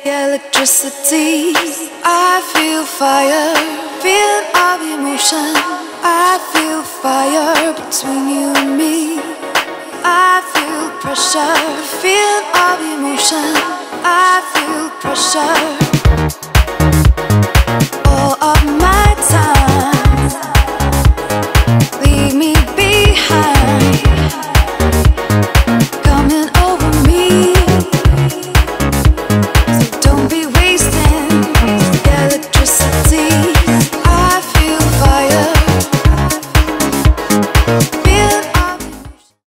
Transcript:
Electricity, I feel fire, feeling of emotion. I feel fire between you and me. I feel pressure, feeling of emotion. I feel pressure.